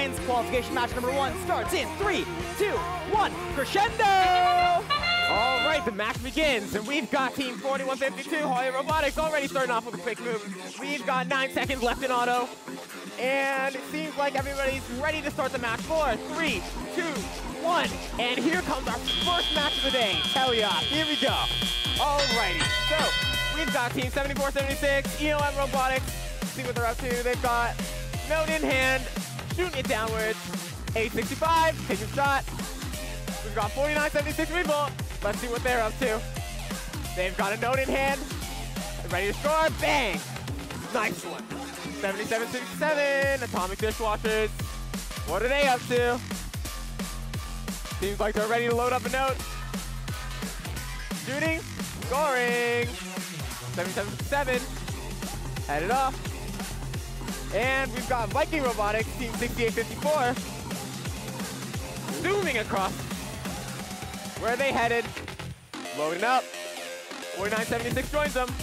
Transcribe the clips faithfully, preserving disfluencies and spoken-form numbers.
Alliance qualification match number one starts in three, two, one, crescendo! All right, the match begins, and we've got Team forty-one fifty-two, Holy Robotics, already starting off with a quick move. We've got nine seconds left in auto, and it seems like everybody's ready to start the match. Four, three, two, one, and here comes our first match of the day. Hell yeah, here we go. All righty, so we've got Team seventy-four seventy-six, E O M Robotics. See what they're up to. They've got Note in hand, shooting it downwards. eight sixty-five, taking a shot. We've got forty-nine seventy-six Revolt. Let's see what they're up to. They've got a Note in hand. They're ready to score. Bang! Nice one. seventy-seven sixty-seven, Atomic Dishwashers. What are they up to? Seems like they're ready to load up a Note. Shooting, scoring. seventy-seven fifty-seven, headed off. And we've got Viking Robotics, Team sixty-eight fifty-four, zooming across. Where are they headed? Loading up. forty-nine seventy-six joins them.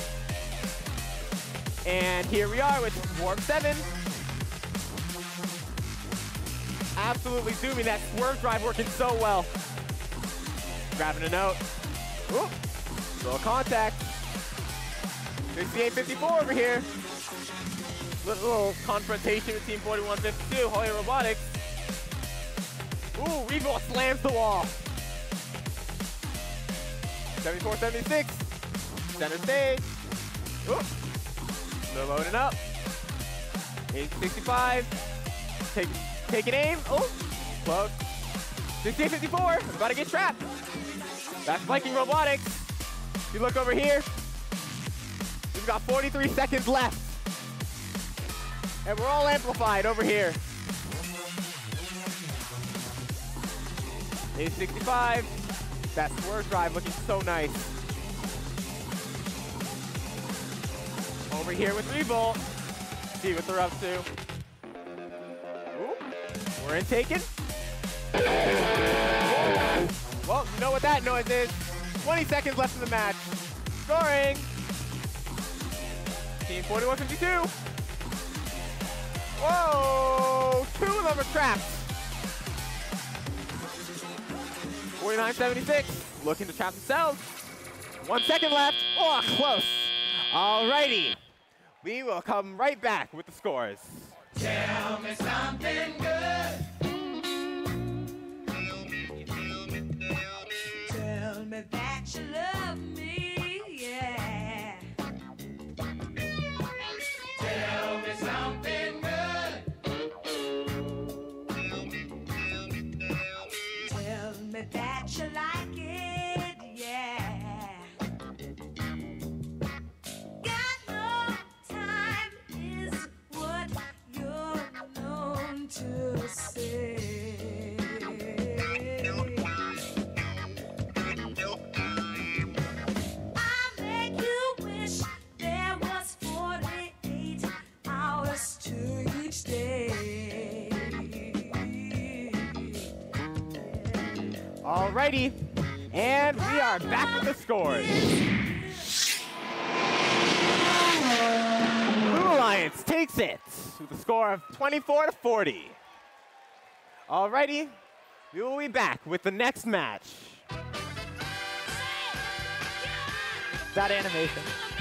And here we are with Warp seven. Absolutely zooming. That swerve drive working so well. Grabbing a Note. Ooh, little contact. sixty-eight fifty-four over here. Little, little confrontation with Team forty-one fifty-two, Holy Robotics. Ooh, Revolt slams the wall. seventy-four seventy-six, center stage. Ooh, they're loading up. eight sixty-five, take, taking aim. Oh, close. sixty-eight fifty-four, about to get trapped. That's Viking Robotics. If you look over here, we've got forty-three seconds left. And we're all amplified over here. eight sixty-five. That swerve drive looking so nice. Over here with Revolt. See what they're up to. Ooh, we're in taken. Well, you know what that noise is. twenty seconds left in the match. Scoring. Team forty-one fifty-two. Whoa, two of them are trapped. forty-nine seventy-six, looking to trap themselves. One second left. Oh, close. Alrighty, we will come right back with the scores. Tell me something good. Tell me that you love me, yeah. Tell me something good. Tell me that you like it, yeah. Got no time is what you're known to say. I'll make you wish there was forty-eight hours to each day. Alrighty, and we are back with the scores. Blue Alliance takes it with a score of twenty-four to forty. Alrighty, we will be back with the next match. That animation.